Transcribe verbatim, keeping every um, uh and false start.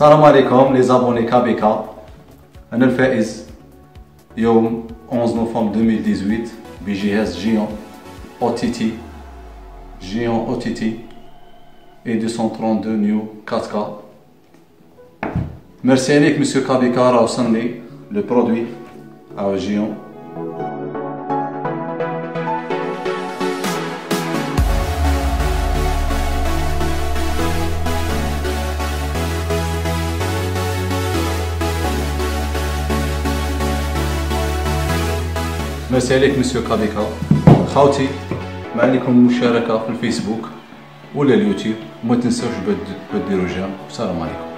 السلام عليكم لي زابوني كابيكا. انا الفائز يوم أحد عشر نوفمبر ألفين وثمانية عشر بجهاز جيون او تي تي جيون او تي تي اي مئتين واثنين وثلاثين نيو أربعة كا. ميرسي عليك مسيو كابيكا، راه وصلني لو برودوي او جيون. ميرسي عليك مسيو كابيكا. خاوتي ما عليكم المشاركة في الفيسبوك ولا اليوتيوب، وما تنساوش ديروا جيم. السلام عليكم.